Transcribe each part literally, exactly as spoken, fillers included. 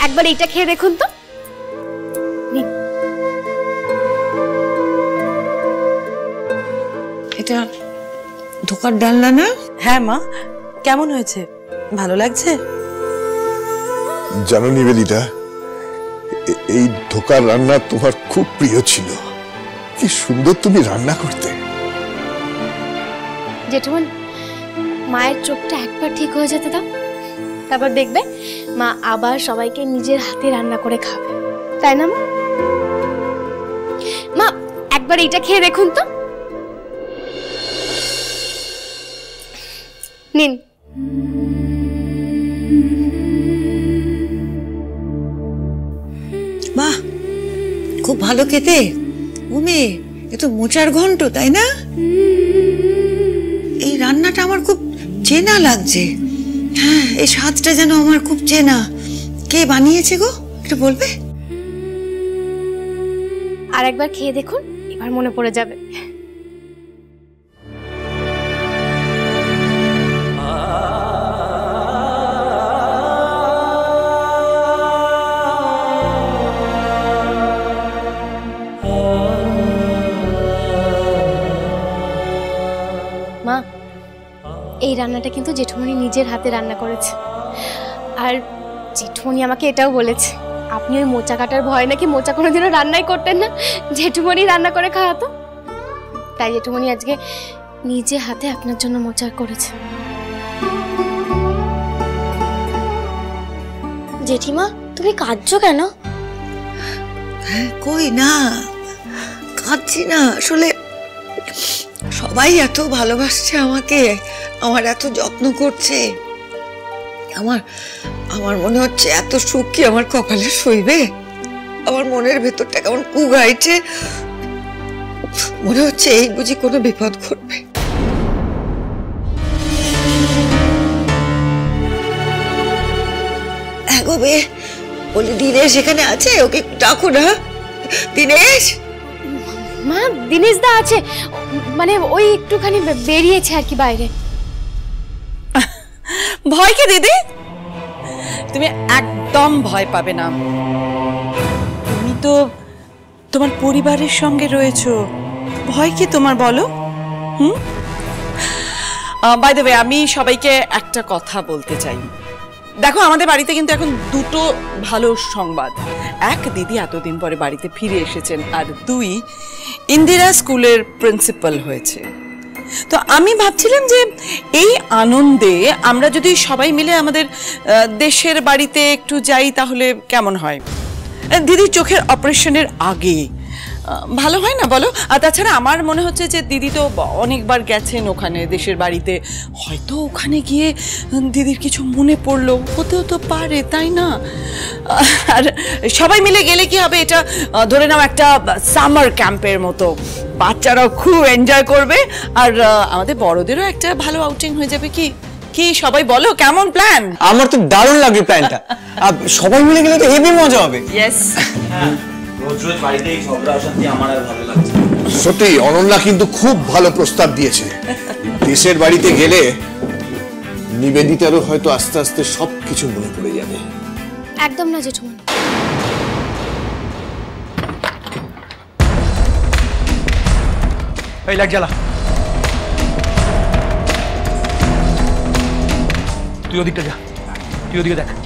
একবার এইটা খেয়ে দেখুন তো। এটা ধোকার ডালনা না? হ্যাঁ মা, কেমন হয়েছে? ভালো লাগছে? জানো নিবেদিতা, এই ধোকার রান্না তোমার খুব প্রিয় ছিল। কি সুন্দর তুমি রান্না করতে। জেঠুমনি, মায়ের চোখটা একবার ঠিক হয়ে যেতে দাও, তারপর দেখবে মা আবার সবাইকে নিজের হাতে রান্না করে খাবে, তাই না মা? মা একবার এইটা খেয়ে দেখুন তো। নিন। বাহ, খুব ভালো খেতে। উমে, এ তো মোচার ঘন্ট, তাই না? এই রান্নাটা আমার খুব চেনা লাগছে। হ্যাঁ, এই স্বাদটা যেন আমার খুব চেনা। কে বানিয়েছে গো, একটু বলবে? আর একবার খেয়ে দেখুন, এবার মনে পড়ে যাবে। মা, এই রান্নাটা কিন্তু জেঠুমনি নিজের হাতে রান্না করেছে। আর জেঠুমনি আমাকে এটাও বলেছে, আপনি ওই মোচা কাটার ভয় নাকি মোচা কোনোদিনও রান্নাই করতেন না, জেঠুমনি রান্না করে খাওয়াতো। তাই জেঠুমনি আজকে নিজে হাতে আপনার জন্য মোচা করেছে। জেঠিমা, তুমি কাঁদছো কেন? কই না, কাঁদছি না। আসলে সবাই এত ভালোবাসছে আমাকে, আমার এত যত্ন করছে। আমার আমার মনে হচ্ছে এত সুখ কি আমার কপালে সইবে। আমার মনের ভেতরটা কেমন কুগাইছে, মনে হচ্ছে এই বুঝি কোনো বিপদ ঘটবে। এগোবে বলি, দিনেশ এখানে আছে, ওকে ডাকো না। দিনেশ। মা, দিনেশ দা আছে, মানে ওই একটুখানি বেরিয়েছে আর কি বাইরে। ভয় কি দিদি? তুমি একদম ভয় পাবে না। তুমি তো তোমার পরিবারের সঙ্গে রয়েছো, ভয় কি তোমার বলো? হুম, বাই দ্য ওয়ে, আমি সবাইকে একটা কথা বলতে চাই। দেখো, আমাদের বাড়িতে কিন্তু এখন দুটো ভালো সংবাদ। এক, দিদি এতদিন পরে বাড়িতে ফিরে এসেছেন, আর দুই, ইন্দিরা স্কুলের প্রিন্সিপাল হয়েছে। তো আমি ভাবছিলাম যে এই আনন্দে আমরা যদি সবাই মিলে আমাদের দেশের বাড়িতে একটু যাই তাহলে কেমন হয়? দিদির চোখের অপারেশনের আগে ভালো হয় না বলো? আর তাছাড়া আমার মনে হচ্ছে যে দিদি তো অনেকবার গেছেন ওখানে দেশের বাড়িতে, হয়তো ওখানে গিয়ে দিদির কিছু মনে পড়লো, হতেও তো পারে, তাই না? আর সবাই মিলে গেলে কি হবে, এটা ধরে নাও একটা সামার ক্যাম্পের মতো, বাচ্চারাও খুব এনজয় করবে, আর আমাদের বড়দেরও একটা ভালো আউটিং হয়ে যাবে। কি কি সবাই বলো, কেমন প্ল্যান? আমার তো দারুণ লাগবে প্ল্যানটা। সবাই মিলে গেলে তো হেভি মজা হবে। ইয়েস। রোজ রোজ বাড়িতে এই ঝগড়া অশান্তি আমার আর ভালো লাগছে। সত্যি অনন্যা কিন্তু খুব ভালো প্রস্তাব দিয়েছে। দেশের বাড়িতে গেলে নিবেদিতারও হয়তো আস্তে আস্তে সবকিছু মনে পড়ে যাবে। একদম না জেঠুমনি। এই লাইট জ্বালা। তুই ওদিকটা যা, তুই ওদিকে দেখ।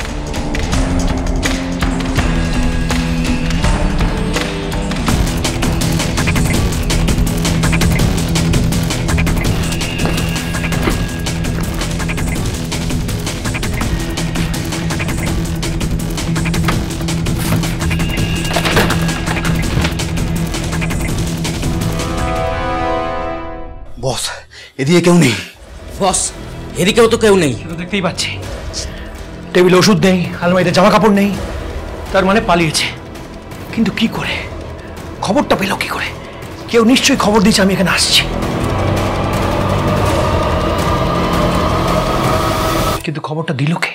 বস, এদিকে কেউ নেই। বস, এদিকেও তো কেউ নেই। দেখতেই পাচ্ছি, টেবিলে ওষুধ নেই, আলমারিতে জামা কাপড় নেই, তার মানে পালিয়েছে। কিন্তু কি করে, খবরটা পেল কি করে? কেউ নিশ্চয়ই খবর দিয়েছে আমি এখানে আসছি। কিন্তু খবরটা দিল কে?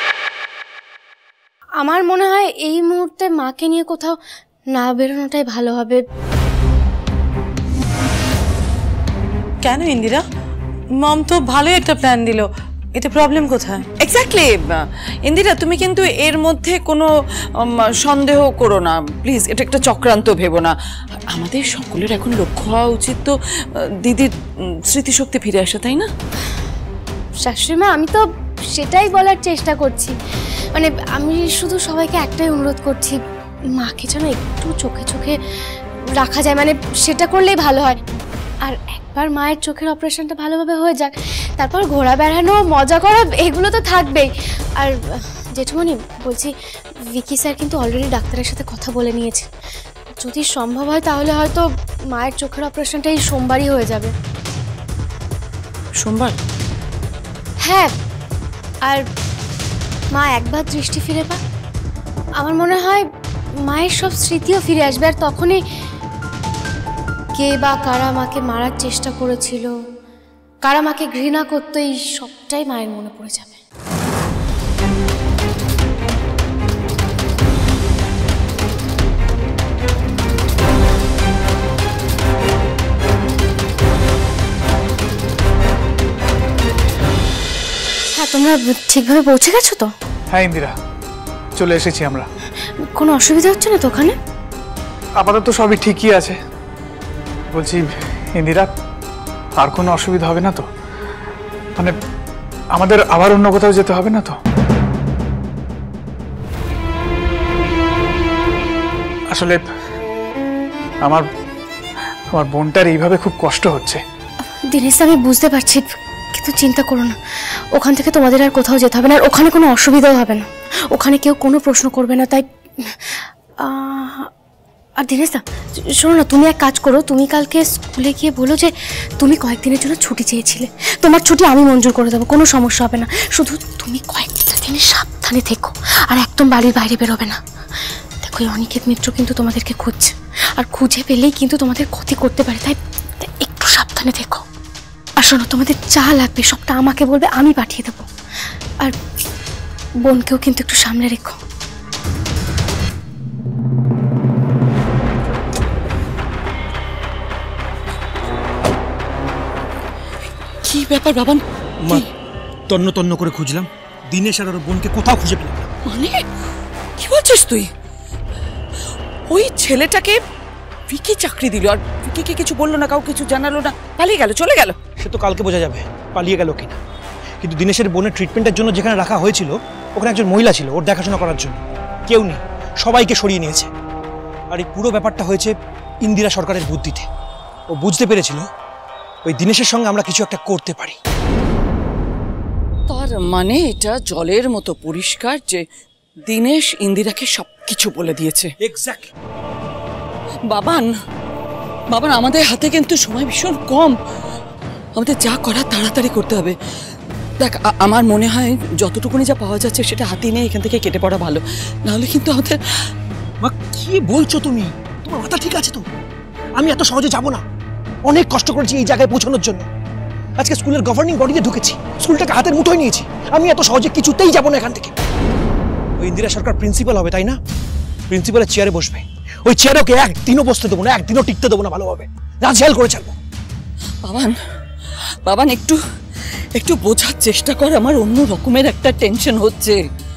আমার মনে হয় এই মুহূর্তে মাকে নিয়ে কোথাও না বেরোনোটাই ভালো হবে। কেন ইন্দিরা? মম তো ভালোই একটা প্ল্যান দিল, এটা প্রবলেম কোথায়? এক্স্যাক্টলি ইন্দিরা, তুমি কিন্তু এর মধ্যে কোনো সন্দেহ করো না প্লিজ। এটা একটা চক্রান্ত ভেবো না। আমাদের সকলের এখন লক্ষ্য হওয়া উচিত তো দিদির স্মৃতিশক্তি ফিরে আসা, তাই না? শাশুড়ি মা, আমি তো সেটাই বলার চেষ্টা করছি। মানে আমি শুধু সবাইকে একটাই অনুরোধ করছি, মাকে যেন একটু চোখে চোখে রাখা যায়, মানে সেটা করলেই ভালো হয়। আর একবার মায়ের চোখের অপারেশনটা ভালোভাবে হয়ে যাক, তারপর ঘোরা বেড়ানো মজা করা এগুলো তো থাকবেই। আর জেঠুমনি বলছি, ভিকি স্যার কিন্তু অলরেডি ডাক্তারের সাথে কথা বলে নিয়েছে। যদি সম্ভব হয় তাহলে হয়তো মায়ের চোখের অপারেশনটা এই সোমবারই হয়ে যাবে। সোমবার? হ্যাঁ, আর মা একবার দৃষ্টি ফিরে পা, আমার মনে হয় মায়ের সব স্মৃতিও ফিরে আসবে। আর তখনই কে বা কারা মাকে মারার চেষ্টা করেছিল, কারা মাকে ঘৃণা করতো, এই সবটাই মায়ের মনে পড়ে যাবে। হ্যাঁ, তোমরা ঠিকভাবে পৌঁছে গেছো তো? হ্যাঁ ইন্দিরা, চলে এসেছি আমরা। কোনো অসুবিধা হচ্ছে না তো ওখানে? আপাতত সবই ঠিকই আছে। বলছি ইন্দিরা, আর কোনো অসুবিধা হবে না তো? মানে আমাদের আবার অন্য কোথাও যেতে হবে না তো? আসলে আমার আমার বোনটার এইভাবে খুব কষ্ট হচ্ছে। দিনেশ, আমি বুঝতে পারছি, কিন্তু চিন্তা করো না, ওখান থেকে তোমাদের আর কোথাও যেতে হবে না। আর ওখানে কোনো অসুবিধাও হবে না, ওখানে কেউ কোনো প্রশ্ন করবে না। তাই আর দিনেশ দা, শোনো না, তুমি এক কাজ করো, তুমি কালকে স্কুলে গিয়ে বলো যে তুমি কয়েকদিনের জন্য ছুটি চেয়েছিলে। তোমার ছুটি আমি মঞ্জুর করে দেবো, কোনো সমস্যা হবে না। শুধু তুমি কয়েকটা দিনে সাবধানে থেকো, আর একদম বাড়ির বাইরে বেরোবে না। দেখো, এই অনিকেত মিত্র কিন্তু তোমাদেরকে খুঁজছে, আর খুঁজে পেলেই কিন্তু তোমাদের ক্ষতি করতে পারে। তাই একটু সাবধানে থেকো। আর শোনো, তোমাদের যা লাগবে সবটা আমাকে বলবে, আমি পাঠিয়ে দেবো। আর বোনকেও কিন্তু একটু সামনে রেখো। কি ব্যাপার বাবান? মা, তন্ন তন্ন করে খুঁজলাম, দিনেশ আর ওর বোনকে কোথাও খুঁজে পেলাম না। মানে কি বলছিস তুই? ওই ছেলেটাকে ভিকি চাকরি দিল, আর ভিকিকে কিছু বললো না, কাউ কিছু জানালো না, পালিয়ে গেল, চলে গেল। সে তো কালকে বোঝা যাবে পালিয়ে গেল কিনা। কিন্তু দিনেশের বোনের ট্রিটমেন্টের জন্য যেখানে রাখা হয়েছিল, ওখানে একজন মহিলা ছিল ওর দেখাশোনা করার জন্য। কেউ নেই, সবাইকে সরিয়ে নিয়েছে। আর এই পুরো ব্যাপারটা হয়েছে ইন্দিরা সরকারের বুদ্ধিতে। ও বুঝতে পেরেছিল ওই দিনেশের সঙ্গে আমরা কিছু একটা করতে পারি। তার মানে এটা জলের মতো পরিষ্কার যে দিনেশ ইন্দিরাকে সবকিছু বলে দিয়েছে। এক্স্যাক্টলি। বাবান, বাবান, আমাদের হাতে কিন্তু সময় ভীষণ কম। আমাদের যা করার তাড়াতাড়ি করতে হবে। দেখ, আমার মনে হয় যতটুকুনি যা পাওয়া যাচ্ছে সেটা হাতে নিয়ে এখান থেকে কেটে পড়া ভালো, নাহলে কিন্তু আমাদের। মা, কি বলছো তুমি? তোমার মাথা ঠিক আছে তো? আমি এত সহজে যাব না। অনেক কষ্ট করেছি এই জায়গায় পৌঁছানোর জন্য। আজকে স্কুলের গভর্নিং বডিতে ঢুকেছি, স্কুলটাকে হাতের মুঠোয় নিয়েছি। আমি এত সহজে কিছুতেই যাব না এখান থেকে। ওই ইন্দিরা সরকার প্রিন্সিপাল হবে, তাই না? প্রিন্সিপালের চেয়ারে বসবে। ওই চেয়ারে ওকে একদিনও বসতে দেবো না, একদিনও টিকতে দেবো না ভালোভাবে। রাজহেল করে ছাড়বো। বাবান, বাবান, একটু একটু বোঝার চেষ্টা কর। আমার অন্য রকমের একটা টেনশন হচ্ছে।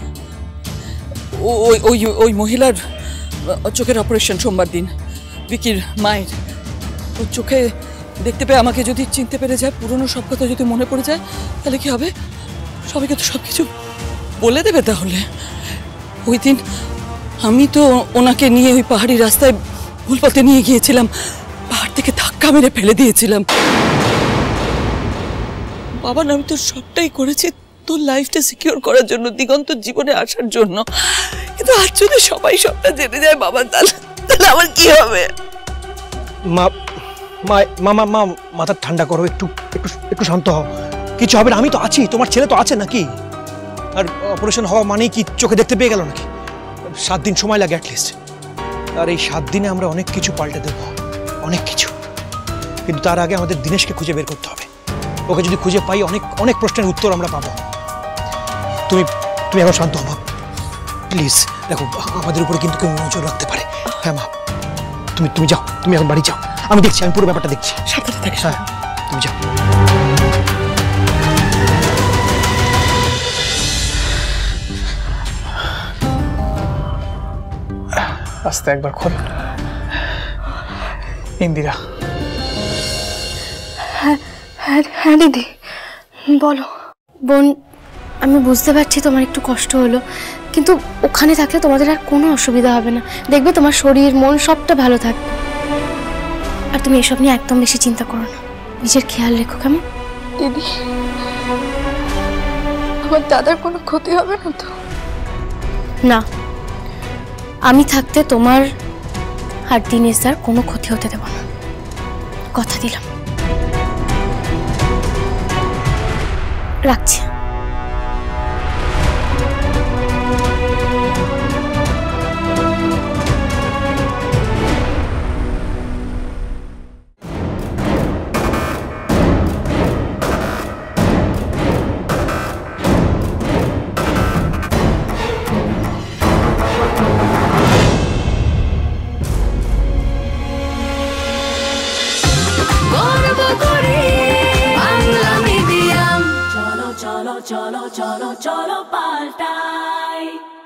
ওই ওই ওই মহিলার চোখের অপারেশন সোমবার দিন, ভিকির মায়ের। ওর চোখে দেখতে পেয়ে আমাকে যদি চিনতে পেরে যায়, পুরনো সব কথা যদি মনে পড়ে যায়, তাহলে কি হবে? সবাইকে তো সব কিছু বলে দেবে। তাহলে ওই দিন আমি তো ওনাকে নিয়ে ওই পাহাড়ি রাস্তায় ভুল পথে নিয়ে গিয়েছিলাম, পাহাড় থেকে ধাক্কা মেরে ফেলে দিয়েছিলাম। বাবা, আমি তো সবটাই করেছি তোর লাইফটা সিকিউর করার জন্য, দিগন্ত জীবনে আসার জন্য। কিন্তু আজ যদি সবাই সবটা জেনে যায় বাবা, তাহলে তাহলে আমার কি হবে? মা মা মা মা মাথা ঠান্ডা করো, একটু একটু একটু শান্ত হও। কিছু হবে না, আমি তো আছি, তোমার ছেলে তো আছে নাকি? আর অপারেশন হওয়া মানেই কি চোখে দেখতে পেয়ে গেল নাকি? সাত দিন সময় লাগে অ্যাটলিস্ট। আর এই সাত দিনে আমরা অনেক কিছু পাল্টে দেবো, অনেক কিছু। কিন্তু তার আগে আমাদের দিনেশকে খুঁজে বের করতে হবে। ওকে যদি খুঁজে পাই, অনেক অনেক প্রশ্নের উত্তর আমরা পাবো। তুমি তুমি এখন শান্ত হও প্লিজ। দেখো, আমাদের উপরে কিন্তু কেউ নজর রাখতে পারে। হ্যাঁ মা, তুমি তুমি যাও, তুমি এখন বাড়ি যাও। আমি দেখছি, আমি পুরো ব্যাপারটা দেখছি। সাবধানে থাকিস। হ্যাঁ, তুমি যাও। আস্তে একবার খোল। ইন্দিরা। হ্যাঁ হ্যাঁ হ্যাঁ দিদি বলো। বোন, আমি বুঝতে পারছি তোমার একটু কষ্ট হলো, কিন্তু ওখানে থাকলে তোমাদের আর কোনো অসুবিধা হবে না। দেখবে তোমার শরীর মন সবটা ভালো থাকবে। আর তুমি এসব নিয়ে একদম বেশি চিন্তা করো না, নিজের খেয়াল রেখো কেমন? দিদি, আমার দাদার কোনো ক্ষতি হবে না তো? না, আমি থাকতে তোমার আর দিনেশ দার কোনো ক্ষতি হতে দেব না, কথা দিলাম। রাখছি। cholo, cholo, cholo, cholo, paltai.